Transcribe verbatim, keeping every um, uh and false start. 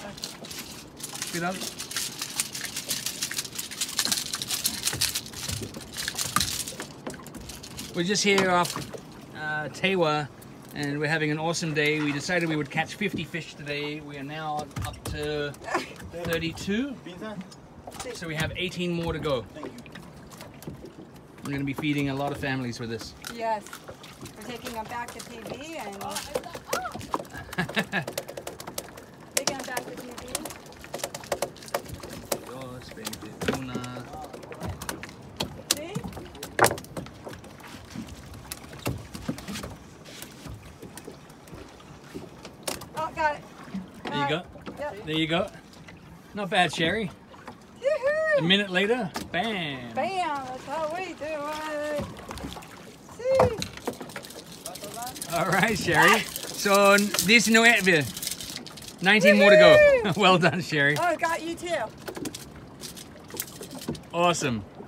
Good up. We're just here off uh, Tewa, and we're having an awesome day. We decided we would catch fifty fish today. We are now up to thirty-two, so we have eighteen more to go. I'm going to be feeding a lot of families with this. Yes, we're taking them back to T V and taking them back to T V. See? Oh, got it. There you go. Yep. There you go. Not bad, Sherry. A minute later, bam. Bam, that's how we do it. See? All right, Sherry. So, dezenove. nineteen more to go. Well done, Sherry. Oh, got you too. Awesome.